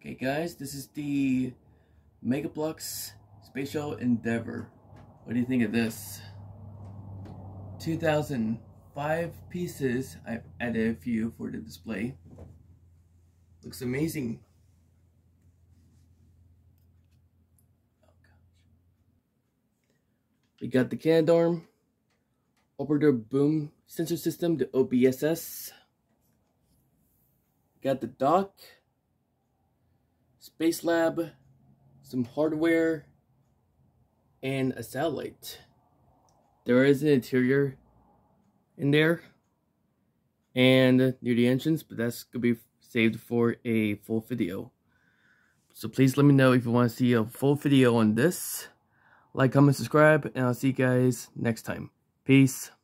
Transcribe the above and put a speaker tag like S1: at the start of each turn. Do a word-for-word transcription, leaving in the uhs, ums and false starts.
S1: Okay guys, this is the Mega Bloks Space Shuttle Endeavour. What do you think of this? two thousand five pieces. I've added a few for the display. Looks amazing. Oh gosh. We got the Canadarm, Operator Boom Sensor System, the O B S S. Got the dock, Space Lab, some hardware, and a satellite. There is an interior in there and near the entrance, but that's gonna be saved for a full video. So please let me know if you want to see a full video on this. Like, comment, subscribe, and I'll see you guys next time. Peace.